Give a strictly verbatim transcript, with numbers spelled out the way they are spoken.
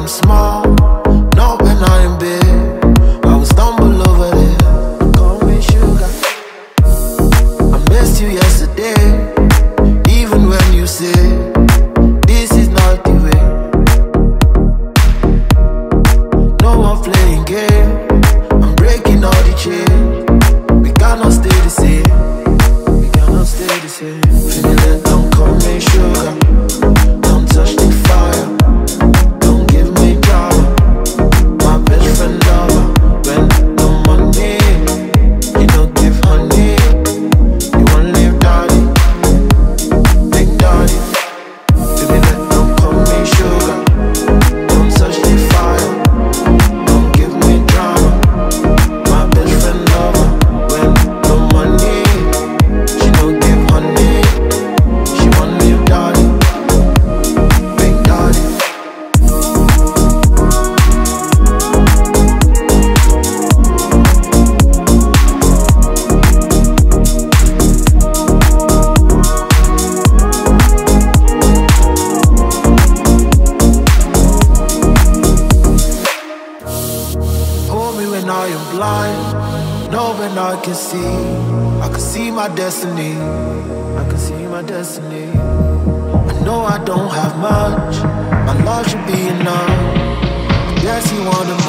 I'm small, not when I am big. I will stumble over there. Call me sugar. I missed you yesterday, even when you said this is not the way. No more playing game, I'm breaking all the chains. We cannot stay the same, we cannot stay the same. Feeling that don't call me sugar, don't touch the fire, don't give me drama. My best friend lover, when no money, you don't give honey. You wanna live daddy, big daddy. Feeling that don't call me sugar, don't touch the fire, don't give me drama. My best friend lover, when no money, she don't give honey. She wanna live daddy, big daddy. Hold me when I am blind, know when I can see. I can see my destiny, I can see my destiny. I know I don't have much, my love should be enough. Yes, you wanna